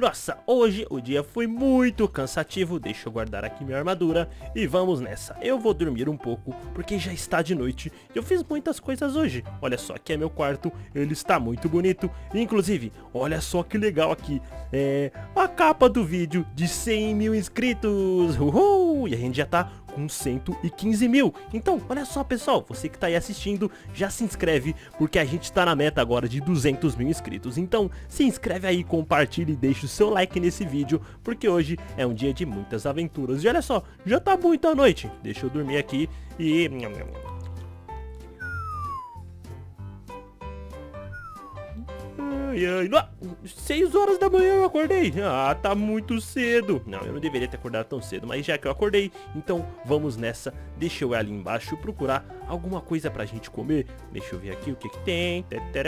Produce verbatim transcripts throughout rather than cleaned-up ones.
Nossa, hoje o dia foi muito cansativo. Deixa eu guardar aqui minha armadura e vamos nessa. Eu vou dormir um pouco porque já está de noite. Eu fiz muitas coisas hoje. Olha só, aqui é meu quarto, ele está muito bonito. Inclusive, olha só que legal aqui. É a capa do vídeo de cem mil inscritos. Uhul! E a gente já tá com cento e quinze mil. Então, olha só, pessoal, você que tá aí assistindo, já se inscreve, porque a gente tá na meta agora de duzentos mil inscritos. Então, se inscreve aí, compartilha e deixa o seu like nesse vídeo, porque hoje é um dia de muitas aventuras. E olha só, já tá muita noite. Deixa eu dormir aqui e... Ai, ai, não, seis horas da manhã eu acordei. Ah, tá muito cedo. Não, eu não deveria ter acordado tão cedo, mas já que eu acordei, então vamos nessa. Deixa eu ir ali embaixo procurar alguma coisa pra gente comer. Deixa eu ver aqui o que que tem.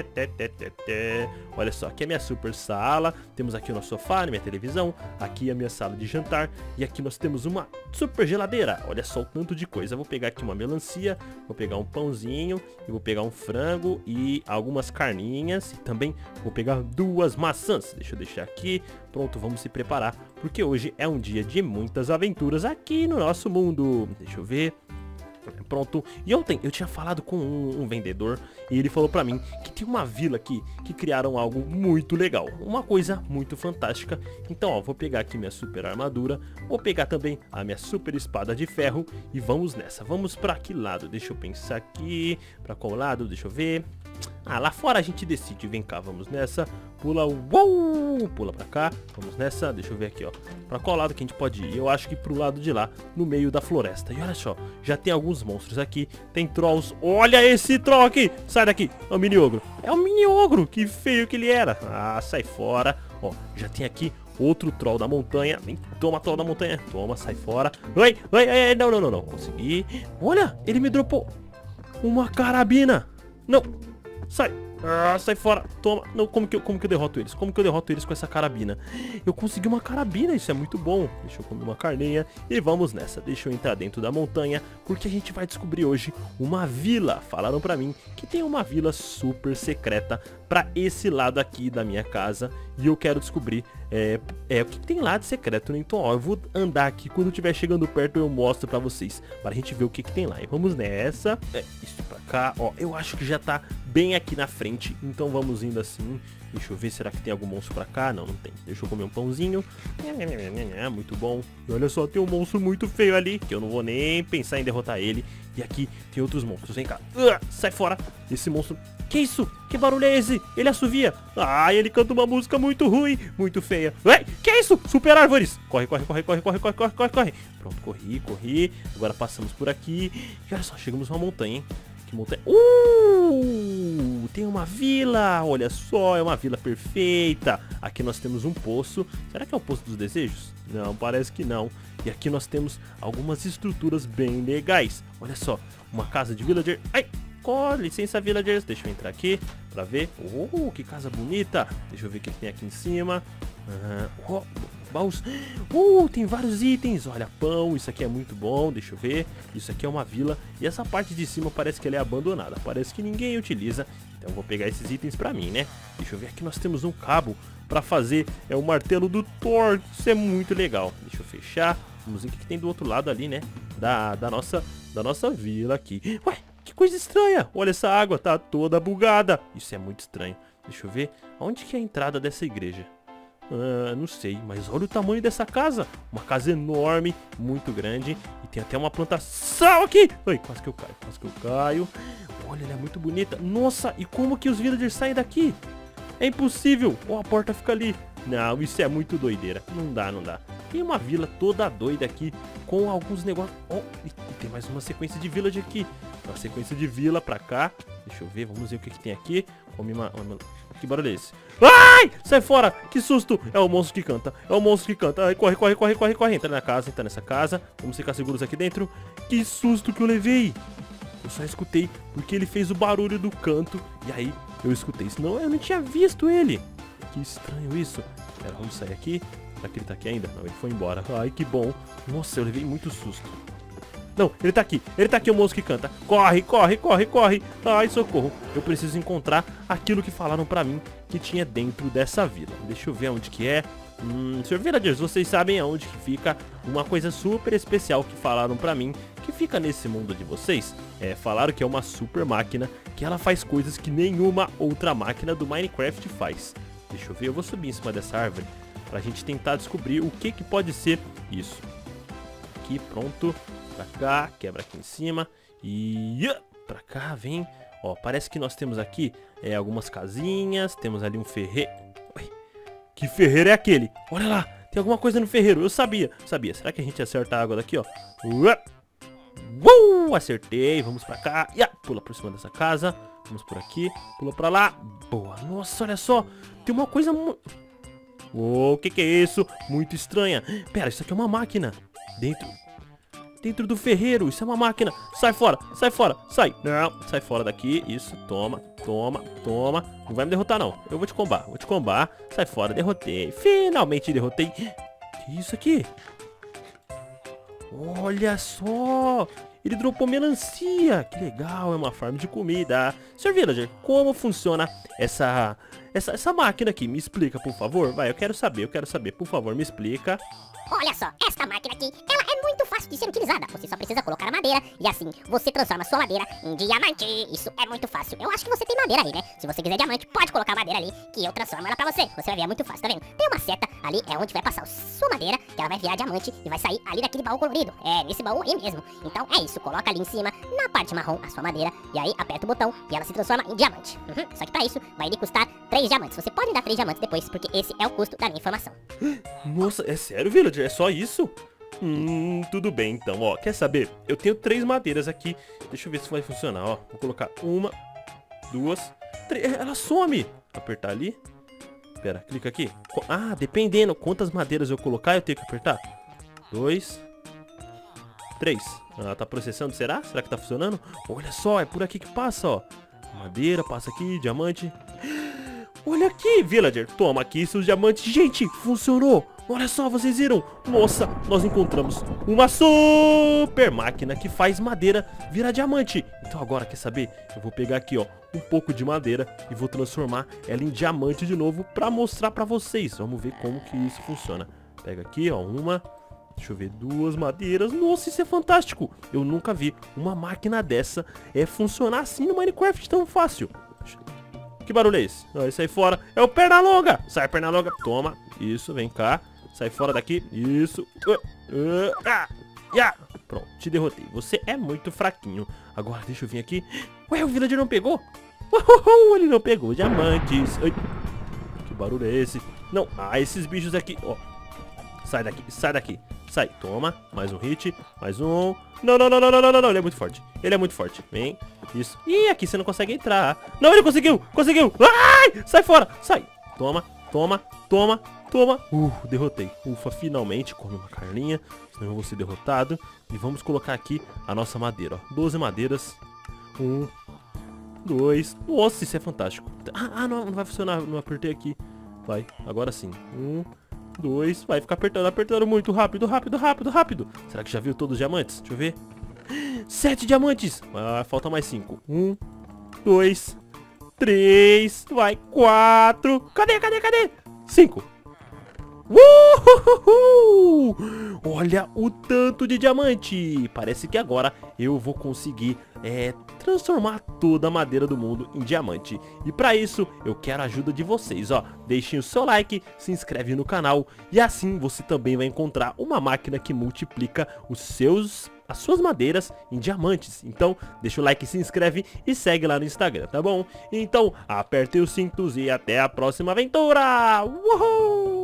Olha só, aqui é a minha super sala. Temos aqui o nosso sofá, minha televisão. Aqui é a minha sala de jantar. E aqui nós temos uma super geladeira. Olha só o tanto de coisa. Vou pegar aqui uma melancia, vou pegar um pãozinho, e vou pegar um frango e algumas carninhas. E também vou pegar duas maçãs. Deixa eu deixar aqui. Pronto, vamos se preparar, porque hoje é um dia de muitas aventuras aqui no nosso mundo. Deixa eu ver. Pronto, e ontem eu tinha falado com um, um vendedor e ele falou pra mim que tem uma vila aqui que criaram algo muito legal, uma coisa muito fantástica. Então, ó, vou pegar aqui minha super armadura, vou pegar também a minha super espada de ferro e vamos nessa. Vamos pra que lado? Deixa eu pensar aqui, pra qual lado? Deixa eu ver. Ah, lá fora a gente decide. Vem cá, vamos nessa. Pula, uou, pula pra cá. Vamos nessa, deixa eu ver aqui, ó. Pra qual lado que a gente pode ir? Eu acho que pro lado de lá, no meio da floresta. E olha só, já tem alguns monstros aqui. Tem trolls. Olha esse troll aqui. Sai daqui, é o mini ogro. É o mini ogro, que feio que ele era. Ah, sai fora. Ó, já tem aqui outro troll da montanha. Vem, toma, troll da montanha. Toma, sai fora. Oi, oi, oi, não, não, não, não. Consegui. Olha, ele me dropou uma carabina. Não. Sai, ah, sai fora, toma. Não, como que, eu, como que eu derroto eles? Como que eu derroto eles com essa carabina? Eu consegui uma carabina, isso é muito bom. Deixa eu comer uma carninha e vamos nessa. Deixa eu entrar dentro da montanha, porque a gente vai descobrir hoje uma vila. Falaram pra mim que tem uma vila super secreta pra esse lado aqui da minha casa. E eu quero descobrir é, é, o que tem lá de secreto, né? Então, ó, eu vou andar aqui. Quando eu estiver chegando perto, eu mostro pra vocês, para a gente ver o que, que tem lá. E vamos nessa. É, isso pra cá, ó. Eu acho que já tá bem aqui na frente. Então vamos indo assim. Deixa eu ver, será que tem algum monstro pra cá? Não, não tem. Deixa eu comer um pãozinho. Muito bom. E olha só, tem um monstro muito feio ali, que eu não vou nem pensar em derrotar ele. E aqui tem outros monstros, vem cá. Uh, sai fora. Esse monstro... Que isso? Que barulho é esse? Ele assovia. Ah, ele canta uma música muito ruim, muito feia. Ué, que é isso? Super árvores. Corre, corre, corre, corre, corre, corre, corre, corre, corre. Pronto, corri, corri. Agora passamos por aqui. E olha só, chegamos numa montanha, hein? Que montanha? Uh! Tem uma vila. Olha só, é uma vila perfeita. Aqui nós temos um poço. Será que é o Poço dos Desejos? Não, parece que não. E aqui nós temos algumas estruturas bem legais. Olha só, uma casa de villager. Ai! Com licença, villagers, deixa eu entrar aqui pra ver. Oh, que casa bonita. Deixa eu ver o que tem aqui em cima. uh, oh, baús. Uh, tem vários itens. Olha, pão, isso aqui é muito bom. Deixa eu ver, isso aqui é uma vila. E essa parte de cima parece que ela é abandonada. Parece que ninguém utiliza. Então eu vou pegar esses itens pra mim, né? Deixa eu ver, aqui nós temos um cabo pra fazer. É o martelo do Thor. Isso é muito legal. Deixa eu fechar. Vamos ver o que tem do outro lado ali, né? Da, da, nossa, da nossa vila aqui. Ué, que coisa estranha. Olha, essa água tá toda bugada. Isso é muito estranho. Deixa eu ver. Onde que é a entrada dessa igreja? Ah, não sei, mas olha o tamanho dessa casa. Uma casa enorme, muito grande. E tem até uma plantação aqui. Ai, quase que eu caio, quase que eu caio. Olha, ela é muito bonita. Nossa, e como que os villagers saem daqui? É impossível. Ó, a porta fica ali. Não, isso é muito doideira. Não dá, não dá. Tem uma vila toda doida aqui, com alguns negócios. Oh, e tem mais uma sequência de village aqui. Uma sequência de vila pra cá. Deixa eu ver, vamos ver o que, que tem aqui. Come uma, uma... Que barulho é esse? Ai! Sai fora! Que susto! É o monstro que canta. É o monstro que canta. Ai, corre, corre, corre, corre, corre. Entra na casa, entra nessa casa. Vamos ficar seguros aqui dentro. Que susto que eu levei! Eu só escutei porque ele fez o barulho do canto. E aí eu escutei. Senão eu não tinha visto ele. Que estranho isso. Espera, vamos sair aqui. Será que ele tá aqui ainda? Não, ele foi embora. Ai, que bom. Nossa, eu levei muito susto. Não, ele tá aqui. Ele tá aqui, o monstro que canta. Corre, corre, corre, corre. Ai, socorro. Eu preciso encontrar aquilo que falaram pra mim que tinha dentro dessa vila. Deixa eu ver onde que é. Hum, senhor Villagers, vocês sabem aonde que fica uma coisa super especial que falaram pra mim, que fica nesse mundo de vocês? É, falaram que é uma super máquina, que ela faz coisas que nenhuma outra máquina do Minecraft faz. Deixa eu ver, eu vou subir em cima dessa árvore pra gente tentar descobrir o que que pode ser isso. Aqui, pronto, pra cá, quebra aqui em cima e pra cá, vem. Ó, parece que nós temos aqui é, algumas casinhas, temos ali um ferreiro. Que ferreiro é aquele? Olha lá, tem alguma coisa no ferreiro, eu sabia, sabia. Será que a gente acerta a água daqui, ó? Uh, acertei, vamos pra cá. Yeah, pula por cima dessa casa, vamos por aqui, pula pra lá. Boa, nossa, olha só, tem uma coisa muito... Oh, o que que é isso? Muito estranha. Pera, isso aqui é uma máquina. Dentro... Dentro do ferreiro, isso é uma máquina. Sai fora, sai fora, sai. Não, sai fora daqui, isso, toma, toma, toma. Não vai me derrotar não, eu vou te combar, vou te combar. Sai fora, derrotei, finalmente derrotei. Que isso aqui? Olha só, ele dropou melancia. Que legal, é uma farm de comida. senhor Villager, como funciona essa, essa, essa máquina aqui? Me explica, por favor. Vai, eu quero saber, eu quero saber, por favor, me explica. Olha só, esta máquina aqui, ela é muito fácil de ser utilizada. Você só precisa colocar a madeira e assim você transforma a sua madeira em diamante. Isso é muito fácil. Eu acho que você tem madeira aí, né? Se você quiser diamante, pode colocar a madeira ali que eu transformo ela pra você. Você vai ver, é muito fácil, tá vendo? Tem uma seta ali, é onde vai passar a sua madeira, que ela vai virar diamante e vai sair ali daquele baú colorido. É, nesse baú aí mesmo. Então é isso, coloca ali em cima, na parte marrom, a sua madeira, e aí aperta o botão e ela se transforma em diamante. Uhum. Só que pra isso, vai lhe custar três diamantes. Você pode me dar três diamantes depois, porque esse é o custo da minha informação. Nossa, é sério, Villager? É só isso? Hum, tudo bem então, ó, quer saber? Eu tenho três madeiras aqui, deixa eu ver se vai funcionar, ó. Vou colocar uma, duas, três, ela some. Apertar ali. Espera, clica aqui. Ah, dependendo quantas madeiras eu colocar, eu tenho que apertar. Dois, três. Ela tá processando, será? Será que tá funcionando? Olha só, é por aqui que passa, ó. Madeira, passa aqui, diamante. Olha aqui, Villager, toma aqui seus diamantes. Gente, funcionou. Olha só, vocês viram? Nossa, nós encontramos uma super máquina que faz madeira virar diamante. Então agora, quer saber? Eu vou pegar aqui, ó, um pouco de madeira e vou transformar ela em diamante de novo pra mostrar pra vocês. Vamos ver como que isso funciona. Pega aqui, ó, uma... Deixa eu ver, duas madeiras. Nossa, isso é fantástico. Eu nunca vi uma máquina dessa é funcionar assim no Minecraft tão fácil. Que barulho é esse? Não, sai fora. É o Pernalonga. Sai, Pernalonga. Toma. Isso, vem cá. Sai fora daqui. Isso. Uh, uh, ah, yeah. Pronto, te derrotei. Você é muito fraquinho. Agora, deixa eu vir aqui. Ué, o Villager não pegou? Uhul, ele não pegou diamantes. Ai. Que barulho é esse? Não. Ah, esses bichos aqui. Ó. Sai daqui, sai daqui. Sai, toma, mais um hit, mais um. Não, não, não, não, não, não, não, ele é muito forte. Ele é muito forte, vem, isso. Ih, aqui você não consegue entrar. Não, ele conseguiu, conseguiu. Ai, sai fora, sai. Toma, toma, toma, toma. Uh, derrotei. Ufa, finalmente, come uma carninha, senão eu vou ser derrotado. E vamos colocar aqui a nossa madeira, ó. doze madeiras. Um, dois. Nossa, isso é fantástico. Ah, ah não, não vai funcionar, não apertei aqui. Vai, agora sim. Um... Dois, vai ficar apertando, apertando muito rápido, rápido, rápido, rápido. Será que já viu todos os diamantes? Deixa eu ver. Sete diamantes. Ah, falta mais cinco. Um, dois, três, vai, quatro. Cadê, cadê, cadê? Cinco. Uhul! Olha o tanto de diamante. Parece que agora eu vou conseguir é, transformar toda a madeira do mundo em diamante. E para isso eu quero a ajuda de vocês, ó. Deixem o seu like, se inscreve no canal e assim você também vai encontrar uma máquina que multiplica os seus as suas madeiras em diamantes. Então deixa o like, se inscreve e segue lá no Instagram, tá bom? Então apertem os cintos e até a próxima aventura. Uhul!